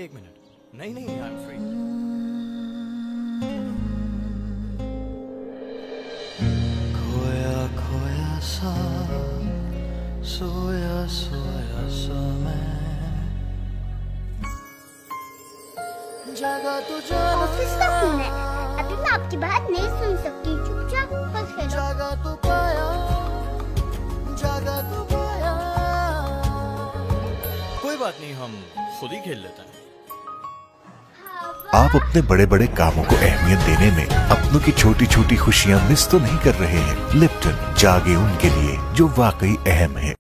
एक मिनट। नहीं नहीं, आई एम फ्री। खोया खोया सा, सोया सोया सा मैं, जागा तो जागा। ऑफिस का फोन है, अभी मैं आपकी बात नहीं सुन सकती, चुपचाप बस खेलो। जागा तो पाया, जागा तो पाया। कोई बात नहीं, हम खुद ही खेल लेते हैं। आप अपने बड़े बड़े कामों को अहमियत देने में अपनों की छोटी छोटी खुशियां मिस तो नहीं कर रहे हैं। लिप्टन, जागे उनके लिए जो वाकई अहम है।